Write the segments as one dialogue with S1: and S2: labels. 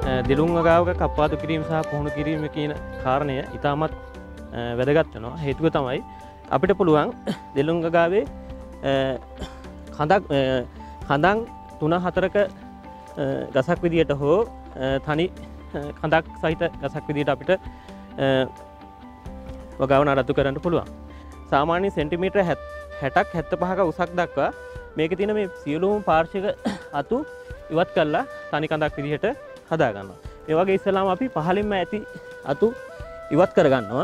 S1: දෙළුම් වගාවක කප්පාදු කිරීම සහ පුහුණු කිරීම කියන කාරණය ඉතාමත් වැදගත් වෙනවා. හේතුව තමයි අපිට පුළුවන් දෙළුම් වගාවේ කඳන් 3-4ක ගසක් විදියට හෝ තනි කඳක් සහිත ගසක් විදියට අපිට වගාව නඩත්තු කරන්න පුළුවන්. සාමාන්‍ය සෙන්ටිමීටර් 60ක් 75ක උසක් දක්වා මේකේ තියෙන මේ සියලුම පාර්ශ්වික අතු ඉවත් කරලා තනි කඳක් විදිහට හදා ගන්නවා. මේ වගේ ඉස්සලාම අපි පහළින්ම ඇති අතු ඉවත් කර ගන්නවා.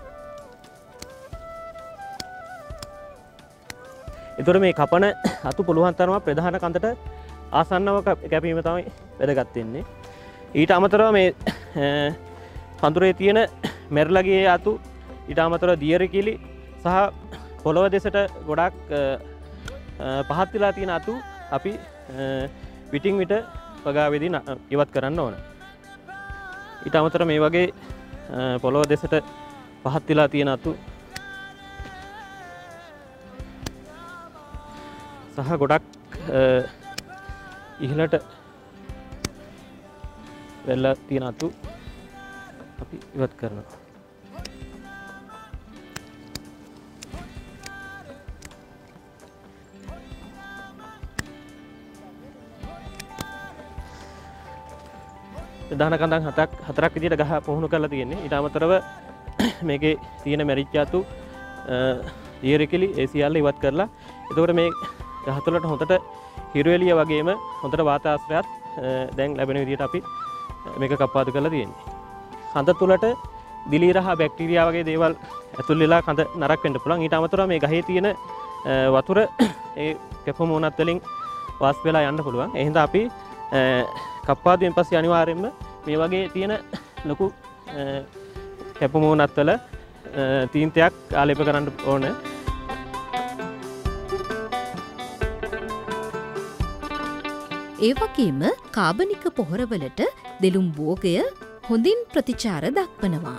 S1: ඒතර මේ කපන අතු පුළුවන් තරම ප්‍රධාන කඳට ආසන්නව කැපීම තමයි වැදගත් වෙන්නේ. ඊට අමතරව මේ පඳුරේ තියෙන මෙරළගේ අතු ඊට අමතරව දියර කිලි සහ පොළව දෙසට ගොඩක් පහත් වෙලා තියෙන අතු අපි විටින් විට වගාවේදී ඉවත් කරන්න ඕන. ඊට අමතරව මේ වගේ පොළව දෙසට පහත් වෙලා තියෙන අතු සහ ගොඩක් ඉහළට වෙලා තියෙන අතු අපි ඉවත් කරනවා. ප්‍රධාන කඳන් හතරක් විදිහට ගහ පුහුණු කරලා තියෙන්නේ. ඊට අමතරව මේකේ තියෙන මැරිච්ච අතු ඊරකිලි ඒ සියල්ල ඉවත් කරලා එතකොට මේ ගහ තුළට හොඳට හිරු එළිය වගේම හොඳට වාතාශ්‍රයත් දැන් ලැබෙන විදිහට අපි මේක කප්පාදු කරලා තියෙන්නේ. කඳ තුළට දිලීර හා බැක්ටීරියා වගේ දේවල් ඇතුල් වෙලා කඳ නරක වෙන්න පුළුවන්. ඊට අමතරව මේ ගහේ තියෙන වතුර ඒ කැපුම උනත් වලින් වාෂ්ප වෙලා යන්න පුළුවන්. ඒ හින්දා අපි කප්පාදුවෙන් පස්සේ අනිවාර්යයෙන්ම මේ වගේ තියෙන ලොකු කැපුම උනත් වල තීන්තයක් ආලේප කරන්න ඕන.
S2: ඒ වගේම කාබනික පොහොරවලට දෙළුම් භෝගය හොඳින් ප්‍රතිචාර දක්වනවා.